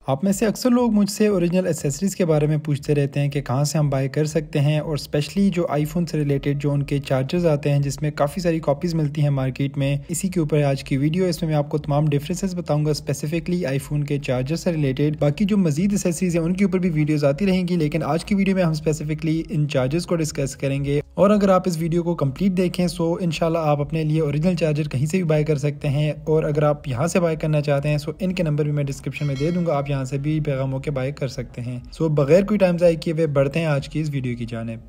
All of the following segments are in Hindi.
आप में से अक्सर लोग मुझसे ओरिजिनल एसेसरीज़ के बारे में पूछते रहते हैं कि कहाँ से हम बाय कर सकते हैं, और स्पेशली जो आईफोन से रिलेटेड जो उनके चार्जर्स आते हैं जिसमें काफ़ी सारी कॉपीज़ मिलती हैं मार्केट में। इसी के ऊपर आज की वीडियो। इसमें मैं आपको तमाम डिफरेंसेस बताऊंगा स्पेसिफिकली आईफोन के चार्जर से रिलेटेड। बाकी जो मजीद एसेसरीज़ हैं उनके ऊपर भी वीडियोज़ आती रहेंगी, लेकिन आज की वीडियो में हम स्पेसिफिकली इन चार्जर्स को डिस्कस करेंगे। और अगर आप इस वीडियो को कंप्लीट देखें सो इंशाल्लाह आप अपने लिए ओरिजिनल चार्जर कहीं से भी बाय कर सकते हैं। और अगर आप यहाँ से बाय करना चाहते हैं सो इनके नंबर भी मैं डिस्क्रिप्शन में दे दूंगा, आप यहाँ से भी पैगाम के बाय कर सकते हैं। सो बगैर कोई टाइम ज़ाया किए हुए बढ़ते हैं आज की इस वीडियो की जानिब।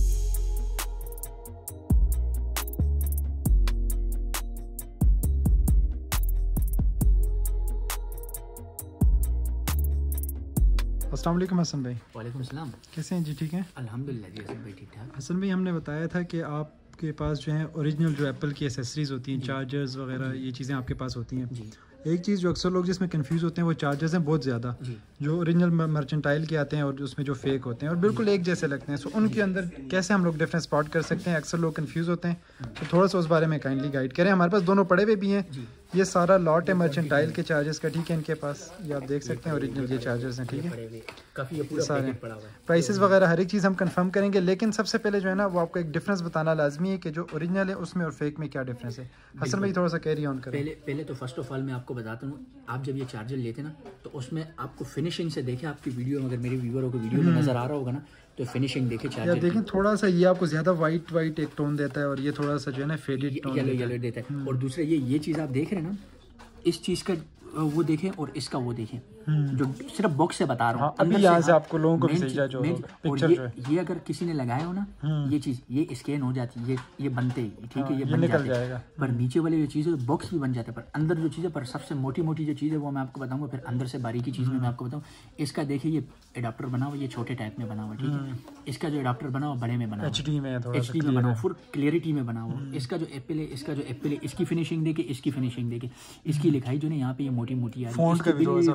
अस्सलाम वालेकुम हसन भाई। वालेकुम सलाम। कैसे हैं जी? ठीक हैं अल्हम्दुलिल्लाह जी हसन भाई ठीक ठाक। हसन भाई, हमने बताया था कि आपके पास जो है ओरिजिनल जो एप्पल की एसेसरीज होती हैं, चार्जर्स वगैरह, ये चीज़ें आपके पास होती हैं। जी। एक चीज़ जो अक्सर लोग जिसमें कंफ्यूज होते हैं वो चार्जर्स हैं बहुत ज़्यादा, जो ओरिजिनल मर्चेंटाइल के आते हैं और उसमें जो फेक होते हैं और बिल्कुल एक जैसे लगते हैं। सो उनके अंदर कैसे हम लोग डिफरेंस स्पॉट कर सकते हैं? अक्सर लोग कंफ्यूज होते हैं, तो थोड़ा सा उस बारे में काइंडली गाइड करें। हमारे पास दोनों पड़े हुए भी हैं। ये सारा लॉट है मर्चेंटाइल के चार्जर्स का, ठीक है। इनके पास ये आप देख सकते हैं ओरिजिनल ये चार्जर्स हैं, ठीक है। काफ़ी पूरा सारे पैकेट पड़ा हुआ है। प्राइसेस वगैरह हर एक चीज़ हम कंफर्म करेंगे, लेकिन सबसे पहले जो है ना वो आपको एक डिफरेंस बताना लाजमी है कि जो ओरिजिनल है उसमें और फेक में क्या डिफरेंस है। हसन भाई थोड़ा सा कैरी ऑन करें। पहले तो फर्स्ट ऑफ ऑल मैं आपको बताता हूँ, आप जब ये चार्जर लेते ना तो उसमें आपको फिनिशिंग से देखें। आपकी वीडियो में अगर मेरे व्यूअरों को वीडियो में नजर आ रहा होगा ना तो फिनिशिंग देखे चार्जर। देखें थोड़ा सा ये आपको ज्यादा वाइट एक टोन देता है और ये थोड़ा सा जो है ना फेडेड टोन येलो देता है। और दूसरा ये चीज़ आप देख रहे हैं ना, इस चीज़ का वो देखें और इसका वो देखें, जो सिर्फ बॉक्स से बता रहा हूँ। अभी यहाँ से आपको लोगों को भी सही जो पिक्चर ये अगर किसी ने लगाया हो ना, ये चीज़ ये स्कैन हो जाती है, ये बनते ही ठीक है, ये बन निकल जाएगा। पर नीचे वाले जो चीज़ है बॉक्स भी बन जाता है, पर अंदर जो चीज़ है, पर सबसे मोटी जो चीज़ है वो मैं आपको बताऊंगा। फिर अंदर से बारीकी चीज़ में मैं आपको बताऊँ। इसका देखिए ये एडाप्टर बना हुआ, ये छोटे टाइप में बना हुआ, ठीक है। इसका जो एडाप्टर बना हुआ बड़े में बना हुआ, HD में बना हुआ, फुल क्लियरिटी में बना हुआ। इसका जो एप्पल है इसकी फिनिशिंग देखे, इसकी फिनिशिंग देखे, इसकी लिखाई जो है यहाँ पे ये मोटी आ रही है।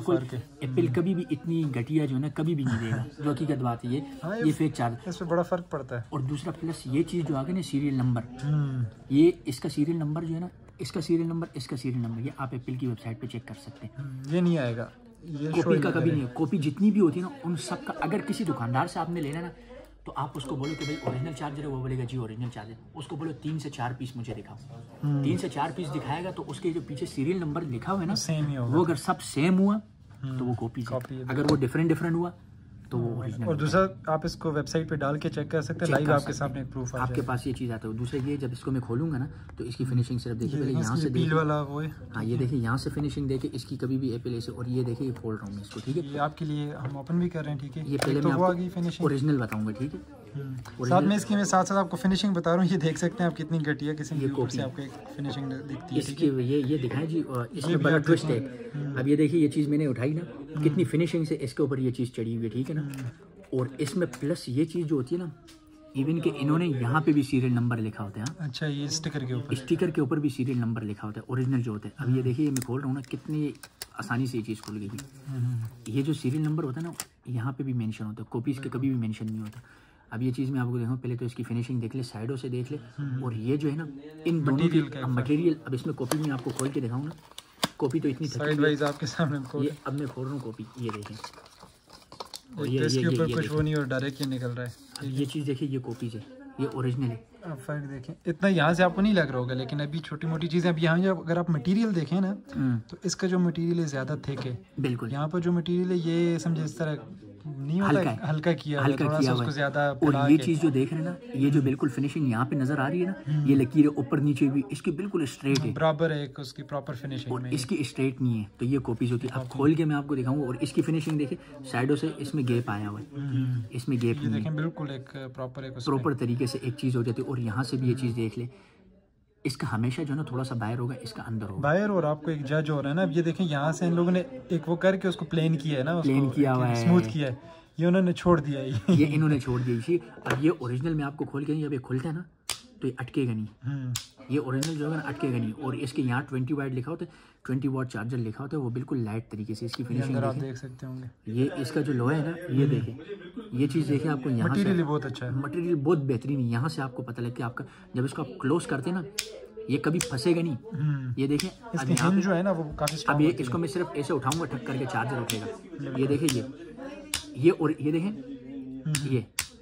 एप्पल कभी भी इतनी घटिया जो है ना कभी भी नहीं देगा, जो हकीकत बात है। ये फेक चार्ज, इसमें बड़ा फर्क पड़ता है। और दूसरा प्लस ये चीज़ जो आ गई ना सीरियल नंबर, ये इसका सीरियल नंबर जो है ना, इसका सीरियल नंबर ये आप एप्पल की वेबसाइट पे चेक कर सकते हैं। ये नहीं आएगा, ये कॉपी का कभी नहीं है। कॉपी जितनी भी होती है ना उन सब का, अगर किसी दुकानदार से आपने लेना ना तो आप उसको बोलो कि भाई ओरिजिनल चार्जर है, वो बोलेगा जी ओरिजिनल चार्जर। उसको बोलो 3 से 4 पीस मुझे दिखाओ, 3 से 4 पीस दिखाएगा तो उसके जो पीछे सीरियल नंबर लिखा हुआ है ना सेम ही होगा। वो अगर सब सेम हुआ तो वो कॉपी है, अगर वो डिफरेंट हुआ तो वो ओरिजिनल। और दूसरा आप इसको वेबसाइट पे डाल के चेक कर सकते हैं, लाइव आपके सामने प्रूफ आपके पास ये चीज़ आता है। दूसरा ये जब इसको मैं खोलूंगा ना तो इसकी फिनिशिंग सिर्फ देखिए, पहले यहाँ से पील वाला वो है। हाँ ये देखिए यहाँ से फिनिशिंग देखिए इसकी कभी भी एप्पल ऐसे। और ये देखिए ये खोल रहा हूँ मैं इसको, ठीक है। ये आपके लिए हम ओपन भी कर रहे हैं, ठीक है। ये पहले मैं आपको ओरिजिनल बताऊंगा, ठीक है। साथ में इसकी मैं साथ आपको फिनिशिंग बता रहा हूँ। ये देख सकते हैं आप कितनी घटिया किसी से आपको एक फिनिशिंग दिखती है, इसकी ये दिखाएं जी। इसमें बड़ा ट्विस्ट है। अब ये देखिए ये चीज़ मैंने उठाई ना, कितनी फिनिशिंग से इसके ऊपर ये चीज़ चढ़ी हुई है, ठीक है ना। और इसमें प्लस ये चीज़ जो होती है ना, इवन के इन्होंने यहाँ पे भी सीरियल नंबर लिखा होता है। अच्छा, ये स्टिकर के ऊपर भी सीरियल नंबर लिखा होता है ओरिजिनल जो होता है। अब ये देखिए ये मैं खोल रहा हूँ ना, कितनी आसानी से ये चीज़ खुल गई। ये जो सीरियल नंबर होता है ना यहाँ पे भी मेंशन होता है, कॉपीज़ के कभी भी मेंशन नहीं होता। अब ये चीज़ मैं आपको देखूँ, पहले तो इसकी फिनिशिंग देख ले, साइडों से देख ले, और ये जो है ना इन दोनों की मटेरियल। अब इसमें कॉपी में आपको खोल के दिखाऊँ ना, कॉपी तो इतनी साइड वाइज आपके सामने। ये अब मैं खोल रहा हूँ कॉपी, ये देखें, और ये इसके ऊपर कुछ वो नहीं और डायरेक्ट ये निकल रहा है। ये चीज़ देखिए, ये कॉपीज है, ये ओरिजिनल है। आप फर्क देखें, इतना यहाँ से आपको नहीं लग रहा होगा, लेकिन अभी छोटी मोटी चीज़ें। अब यहाँ जब अगर आप मटेरियल देखें ना तो इसका जो मटेरियल है ज़्यादा थिक है। बिल्कुल। यहाँ पर जो मटेरियल है ये समझे इस तरह नहीं होता, हल्का किया उसको ज़्यादा। और ये चीज़ जो देख रहे हैं ना, ये जो बिल्कुल फिनिशिंग यहाँ पे नजर आ रही है ना, ये लकीर है ऊपर नीचे भी इसकी बिल्कुल स्ट्रेट है, बराबर है उसकी प्रॉपर फिनिशिंग और इसकी स्ट्रेट नहीं है। तो ये कॉपीज होती है। अब खोल के मैं आपको दिखाऊंगा। और इसकी फिनिशिंग देखिए, साइडों से इसमें गैप आया हुआ है, इसमें गैप नहीं है, बिल्कुल एक प्रॉपर तरीके से एक चीज़ हो जाती है। और यहाँ से भी ये चीज़ देख ले, इसका हमेशा जो है ना थोड़ा सा बाहर होगा, इसका अंदर होगा बाहर। और आपको एक जज हो रहा है ना, अब ये देखें यहाँ से इन लोगों ने एक वो करके उसको प्लेन किया है ना, प्लेन किया हुआ है, स्मूथ किया है, ये उन्होंने छोड़ दिया है। ये इन्होंने छोड़ दिया इसी। अब ये ओरिजिनल में आपको खोल के नहीं, जब ये खुलता है ना तो ये अटकेगा नहीं। ये ओरिजिनल जो है ना अटकेगा नहीं। और इसके यहाँ 20 वाट लिखा होता है, 20 वाट चार्जर लिखा होता है, वो बिल्कुल लाइट तरीके से। इसकी फिनिशिंग आप देख सकते होंगे। ये इसका जो लोहा है ना, ये देखें, ये चीज़ देखें आपको यहाँ मटेरियल बहुत अच्छा है, मटेरियल बहुत बेहतरीन है। यहाँ से आपको पता लगे कि आपका जब इसको आप क्लोज करते हैं ना, ये कभी फंसेगा नहीं। ये देखें इसकी हिंज जो है ना वो काफी स्ट्रांग अब ये होती है। इसको मैं सिर्फ ऐसे उठाऊंगा ठक करके चार्जर उठेगा। ये देखें ये और ये देखें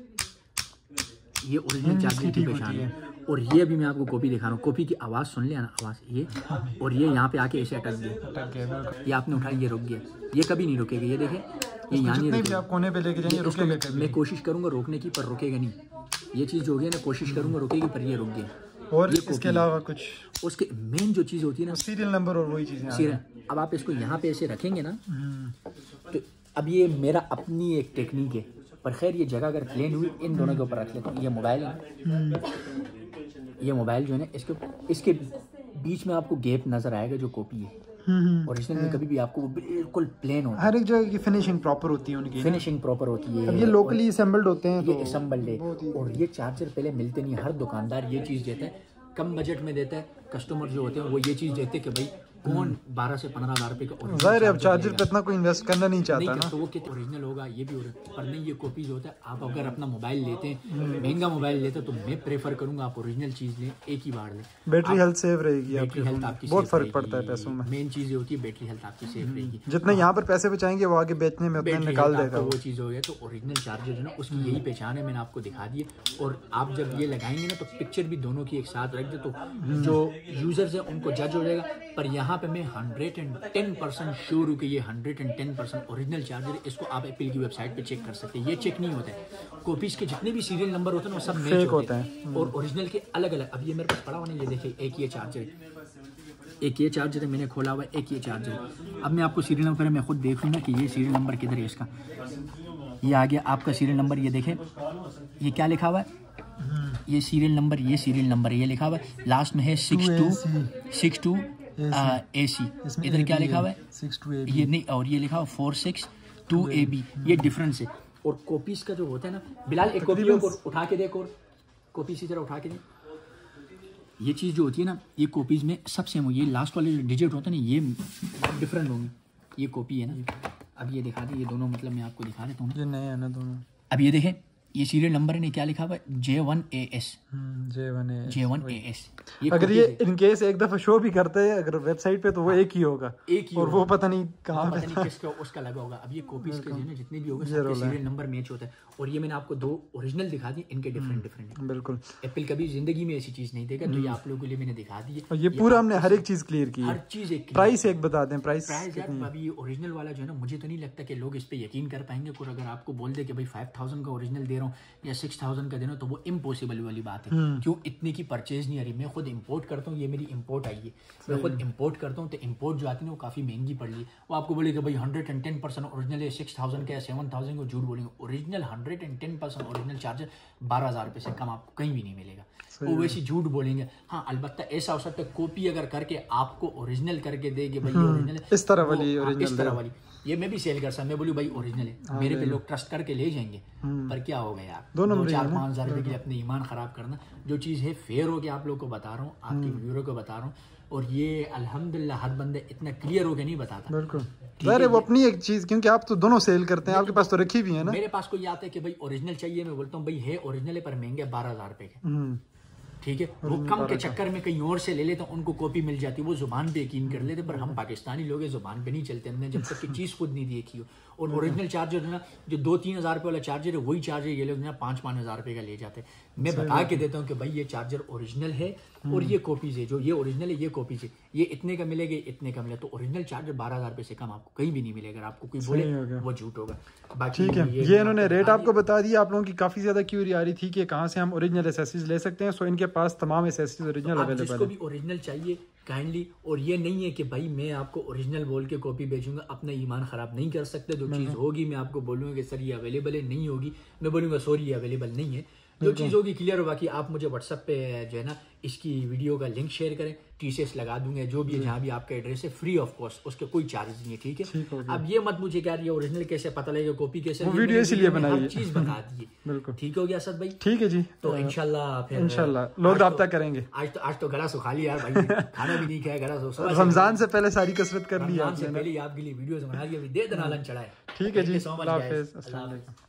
ये ओरिजिनल चार्जर की पहचान है। और ये अभी मैं आपको कॉपी दिखा रहा हूँ, कॉपी की आवाज़ सुन लिया ना, आवाज़ ये, और ये यहाँ पे आके ऐसे अटक गया, ये आपने उठाया ये रुक गया, ये कभी नहीं रुकेगा। ये देखें ये यहाँ नहीं रुकेगा, आप कोने पे लेके जाइए रुकेगा। मैं कोशिश करूँगा रोकने की पर रुकेगा नहीं। ये चीज़ जो हो गई ना कोशिश करूँगा रुकेगी पर ये रुक गया। और इसके अलावा कुछ उसके मेन जो चीज़ होती है ना सीरियल नंबर और वही चीज़ें। अब आप इसको यहाँ पे ऐसे रखेंगे ना तो अब ये मेरा अपनी एक टेक्निक है, पर खैर ये जगह अगर प्लेन हुई इन दोनों के ऊपर रख लेता हूँ। ये मोबाइल है, ये मोबाइल जो है ना इसके बीच में आपको गैप नजर आएगा जो कॉपी है। ओरिजिनल में कभी भी आपको वो बिल्कुल प्लेन होता है, हर एक जगह की फिनिशिंग प्रॉपर होती है, उनकी फिनिशिंग प्रॉपर होती है। अब ये लोकली असेंबल्ड होते हैं, ये असेंबल्ड है। और ये चार्जर पहले मिलते नहीं, हर दुकानदार ये चीज़ देता है, कम बजट में देता है। कस्टमर जो होते हैं वो ये चीज़ देते हैं कि भाई कौन 12 से 15 हज़ार रुपये का जाहिर है अब चार्जर पे इतना कोई इन्वेस्ट करना नहीं चाहता ना, तो वो कितना ओरिजिनल होगा ये भी पर नहीं, ये कॉपीज होता है। आप अगर अपना मोबाइल लेते हैं महंगा मोबाइल लेते हैं तो मैं प्रेफर करूंगा आप ओरिजिनल चीज़ लें, एक ही बार लें। बैटरी हेल्थ सेव रहेगी, बैटरी हेल्थ आपकी बहुत फर्क पड़ता है पैसों में। मेन चीज़ ये होती है बैटरी हेल्थ आपकी सेफ रहेगी। जितने यहाँ पर पैसे बचाएंगे वो आगे बेचने में उतना निकाल देगा, वो चीज़ हो गया। तो ओरिजिनल चार्जर जो ना उसकी यही पहचान है, मैंने आपको दिखा दी। और आप जब ये लगाएंगे ना तो पिक्चर भी दोनों की एक साथ रख दे तो जो यूजर्स है उनको जज हो जाएगा। पर यहाँ पे मैं 110% श्योर हूँ कि ये 110% ओरिजिनल चार्जर है। इसको आप एप्पल की वेबसाइट पे चेक कर सकते हैं, ये चेक नहीं होता है। कॉपीज के जितने भी सीरियल नंबर होते हैं वो सब मैच होते हैं और ओरिजिनल के अलग अलग। अब ये मेरे पास पड़ा हुआ नहीं, ये देखिए एक ये चार्जर है, एक ये चार्जर है मैंने खोला हुआ है, एक ये चार्जर है। अब मैं आपको सीरियल नंबर मैं खुद देख लूँगा कि ये सीरियल नंबर किधर है इसका। ये आ गया आपका सीरियल नंबर, ये देखें ये क्या लिखा हुआ है, ये सीरियल नंबर, ये सीरियल नंबर है, ये लिखा हुआ है लास्ट में है 62 AC। इधर क्या लिखा हुआ है 62 ये नहीं, और ये लिखा हुआ 462 AB। ये डिफरेंस है। और कॉपीज का जो होता है ना, बिलाल एक कॉपी उठा के देख, और कॉपी इसी तरह उठा के दे। ये चीज़ जो होती है ना ये कॉपीज में सब सेम हो, ये लास्ट वाले जो डिजिट होते हैं ना ये डिफरेंट होंगे। ये कॉपी है ना, अब ये दिखा दे, ये दोनों मतलब मैं आपको दिखा देता हूँ, ये नए हैं ना दोनों। अब ये देखें ये सीरियल नंबर है, क्या लिखा हुआ है J1AS। अगर ये इनकेस एक दफा शो भी करते हैं अगर वेबसाइट पे तो वो एक ही होगा, और वो पता नहीं कहाँ पता नहीं किसका उसका लगा होगा। अब ये कॉपीज के जो जितने भी होगा सबके सीरियल नंबर मैच होता है। और ये मैंने आपको 2 ओरिजिनल दिखा दी, इनके डिफरेंट। बिल्कुल एप्पल कभी जिंदगी में ऐसी चीज नहीं देगा, तो ये आप लोगों के लिए मैंने दिखा दी है। ये पूरा हमने हर एक चीज क्लियर की है, हर चीज एक प्राइस एक बता दें। प्राइस यार अभी ये ओरिजिनल वाला जो है ना, मुझे तो नहीं लगता कि लोग इस पे यकीन कर पाएंगे। और अगर आपको बोल दे कि भाई 5000 का ओरिजिनल दे रहा हूँ या 6000 का दे रहा हूँ तो वो इम्पॉसिबल वाली बात है। क्यों इतने की परचेज नहीं आ रही। मैं खुद इंपोर्ट करता हूँ, ये मेरी इंपोर्ट आई है, मैं खुद इंपोर्ट करता हूँ। तो इंपोर्ट जो आती है वो काफ़ी महंगी पड़ रही है। वो आपको बोलेगा भाई 110% ओरिजिनल है, 6000 का या 7000 को झूठ बोलेंगे। ओरिजिनल 110% ओरिजिनल चार्जर 12000 रुपये से कम आपको कहीं भी नहीं मिलेगा। वो वैसे झूठ बोलेंगे। हाँ अलबत्ता ऐसा हो सकता है कॉपी अगर करके आपको ओरिजिनल करके देगी भाई ओरिजिनल इस तरह वाली, इस तरह वाली ये मैं भी सेल कर सकता। मैं बोलूँ भाई ओरिजिनल है, मेरे पे लोग ट्रस्ट करके ले जाएंगे। पर क्या होगा यार, 2-4-5 हज़ार रुपये के लिए अपने ईमान खराब करना। जो चीज़ है फेयर हो के आप लोग को बता रहा हूँ, आपके व्यूअरों को बता रहा हूँ। और ये अल्हम्दुलिल्लाह हर बंदे इतना क्लियर हो के नहीं बताता। बिल्कुल अरे वो अपनी एक चीज, क्योंकि आप तो दोनों सेल करते हैं, आपके पास तो रखी भी है ना। मेरे पास कोई आता है कि भाई ओरिजिनल चाहिए, मैं बोलता हूँ भाई है ओरिजिनल है पर महंगे 12000 रुपये के, ठीक है। वो कम के चक्कर में कहीं और से ले लेते, उनको कॉपी मिल जाती, वो जुबान पे यकीन कर लेते। पर हम पाकिस्तानी लोग जुबान पे नहीं चलते, हमने जब तक की चीज़ खुद नहीं देखी हो। और ओरिजिनल चार्जर ना जो 2-3 हज़ार रुपये वाला चार्जर है, वही चार्जर ये लोग ना 5-5 हज़ार रुपये का ले जाते हैं। मैं बता के देता हूँ कि भाई ये चार्जर ओरिजिनल है और ये कॉपीज है, जो ये ओरिजिनल है ये कॉपीज है, ये इतने का मिलेगा इतने का मिलेगा। तो ओरिजिनल चार्जर 12000 रुपये से कम आपको कहीं भी नहीं मिलेगा। आपको कोई बोले वो झूठ होगा। बाकी ठीक है, ये इन्होंने रेट आपको बता दिया। आप लोगों की काफी ज्यादा क्यूरी आ रही थी कि कहाँ से हम ओरिजिनल एसेसरीज ले सकते हैं। सो इनके पास तमाम एसेसरीज ओरिजिनल अवेलेबल है। जिसको भी ओरिजिनल चाहिए काइंडली। और ये नहीं है कि भाई मैं आपको ओरिजिनल बोल के कॉपी बेचूंगा, अपना ईमान खराब नहीं कर सकते। जो चीज़ होगी मैं आपको बोलूँगा कि सर ये अवेलेबल है, नहीं होगी मैं बोलूँगा सॉरी ये अवेलेबल नहीं है। जो चीज़ होगी क्लियर हो। बाकी आप मुझे व्हाट्सएप पे जो है ना इसकी वीडियो का लिंक शेयर करें, TCS लगा दूंगे, जो भी है जहाँ भी आपका एड्रेस है फ्री ऑफ कॉस्ट, उसके कोई चार्ज नहीं है, ठीक है। अब ये मत मुझे क्या ये ओरिजिनल कैसे पता लगेगा, कॉपी कैसे, वीडियो इसलिए बनाई है, हर चीज़ बता दी है। बिल्कुल ठीक हो गया सद भाई, ठीक है जी। तो इंशाल्लाह लोग राब्ता करेंगे। आज तो गला सुखा लिया यार भाई, खाना भी नहीं खाया, गला रमजान से पहले सारी कसरत कर ली आपने, पहले आपके लिए वीडियो बना दी, दे दनालन चढ़ाए। ठीक है जी, अल्लाह हाफिज़।